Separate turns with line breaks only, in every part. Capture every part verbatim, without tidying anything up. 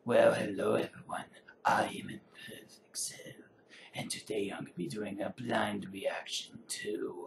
Well, hello everyone. I am Imperfect, so, and today I'm going to be doing a blind reaction to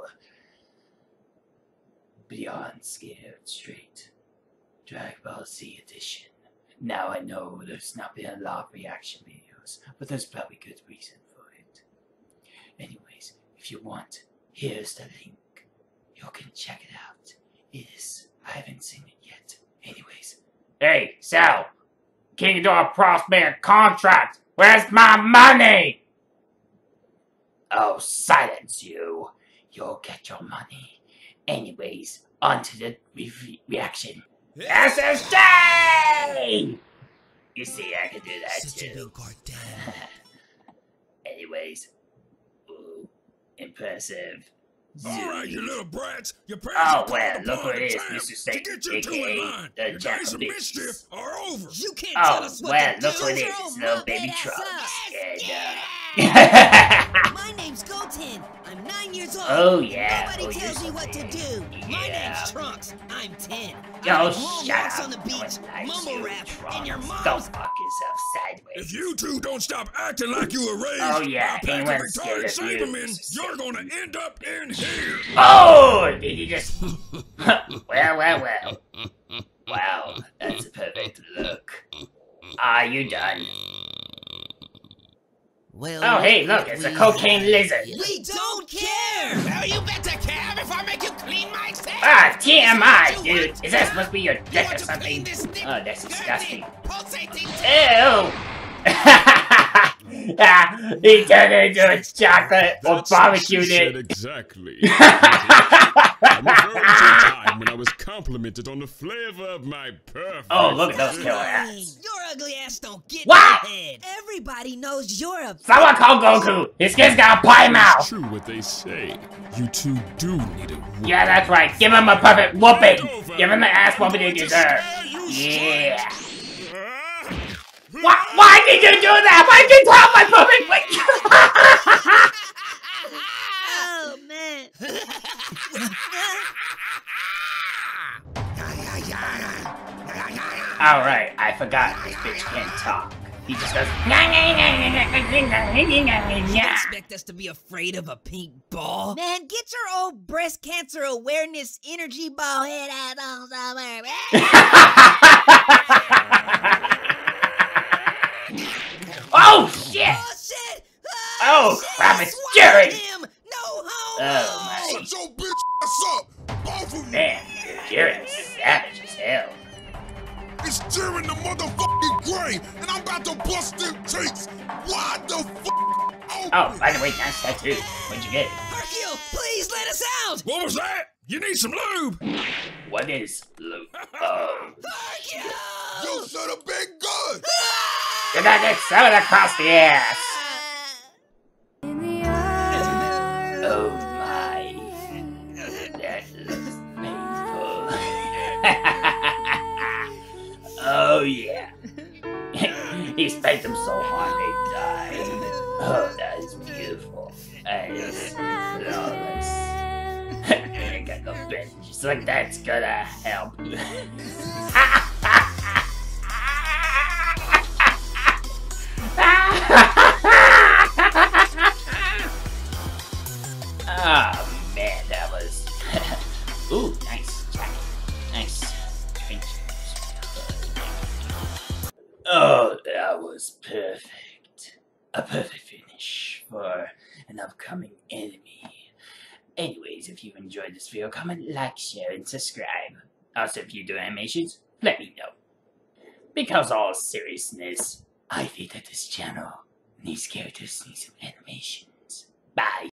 Beyond Scared Straight Dragon Ball Z Edition. Now I know there's not been a lot of reaction videos, but there's probably good reason for it. Anyways, if you want, here's the link. You can check it out. It is, I haven't seen it yet. Anyways. Hey, Sal! King Door Crossman contract! Where's my money? Oh, silence you. You'll get your money. Anyways, on to the re reaction. S S J! You see, I can do that
Such
too. Anyways. Ooh, impressive.
Alright, you little brats. Your
Oh, well, look what it is, Mister Satan,
aka
the
Your
Jack
days
of
of mischief are over.
You can't tell
Oh,
us what
well,
to do.
look what it is,
Throw
it's little
my
baby
bad
Trunks.
ass
And,
up.
uh...
My name's Goten. I'm nine years old.
Oh, yeah.
Nobody
Oh,
tells
you're
me what to
so
do.
big.
My
Yeah.
name's Trunks. I'm ten.
Yo,
I make
shut
long walks
up.
on the
No
beach,
one likes
mumble
you,
rap,
Trunks.
and your
Go
mom's...
fuck yourself sideways.
If you two don't stop acting like you were raised
Oh, yeah,
by a pack of
anyone's scared
retarded
of you,
Cybermen,
Mister
you're
Satan.
gonna end up in here.
Oh! Did you just... well, well, well. Wow, that's a perfect look. Are you done?
Well,
Oh, hey, look, it's a cocaine lizard.
We don't care!
Well, you better care before I make you clean my set.
Ah, T M I,
Is that what you
dude.
want?
Is that supposed to be your
You
dick
want
or
to
something?
clean this thing?
Oh, that's disgusting.
Dirty, pulsating.
Ew! Ah, he turned it into a chocolate or
That's what she
barbecued
said
it.
exactly. I'm referring to a time when I was complimented on the flavor of my perfect.
Oh, look at those
food.
killer ass.
Your ugly ass don't get
What?
in my head. Everybody knows you're a...
Someone call Goku. His kid's got a pie
It's
mouth.
true what they say. You two do need a whooping.
Yeah, that's right. Give him a perfect whooping.
Bend over.
Give him the ass whooping he
I'm going to
deserves.
scare you
Yeah.
straight.
Why, why did you do that? Why did you tell my perfect?
Oh, man.
Alright, I forgot this bitch can't talk. He just goes.
You expect us to be afraid of a pink ball? Man, get your old breast cancer awareness energy ball head out on somewhere.
Oh shit!
Oh, shit!
Oh,
shit,
crap,
I
it's
swallowed
Jerry.
him. No homo!
Oh my.
Shut your bitch ass up! Both of you!
Man, Jerry's savage as hell.
It's Jerry the motherfucking gray, and I'm about to bust them cheeks! Why the fuck?
Oh, by the way, nice tattoo. Where'd you get it?
Hercule, please let us out!
What was that? You need some lube!
What is Luke? Oh.
Hercule!
You should have been good!
Did I get seven across the ass? Oh my. That looks painful. Oh yeah. He spanked them so hard they died. Oh, that is beautiful. That is flawless. I got no bench. Just like that's gonna help. Oh man, that was. Ooh, nice jacket. Nice. Oh, that was perfect. A perfect finish for an upcoming enemy. Anyways, if you enjoyed this video, comment, like, share, and subscribe. Also, if you do animations, let me know. Because all seriousness, I think that this channel needs characters need some animations. Bye.